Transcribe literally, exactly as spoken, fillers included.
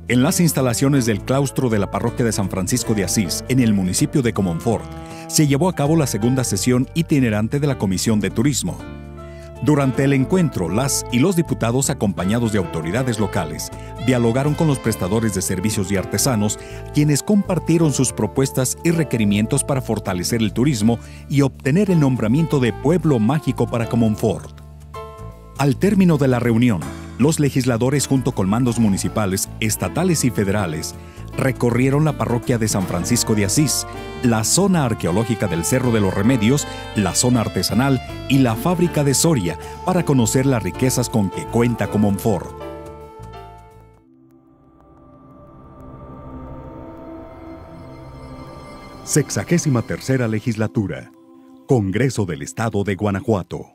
En las instalaciones del claustro de la parroquia de San Francisco de Asís, en el municipio de Comonfort, se llevó a cabo la segunda sesión itinerante de la Comisión de Turismo. Durante el encuentro, las y los diputados, acompañados de autoridades locales, dialogaron con los prestadores de servicios y artesanos, quienes compartieron sus propuestas y requerimientos para fortalecer el turismo y obtener el nombramiento de Pueblo Mágico para Comonfort. Al término de la reunión, los legisladores, junto con mandos municipales, estatales y federales, recorrieron la parroquia de San Francisco de Asís, la zona arqueológica del Cerro de los Remedios, la zona artesanal y la fábrica de Soria para conocer las riquezas con que cuenta Comonfort. Sexagésima tercera Legislatura. Congreso del Estado de Guanajuato.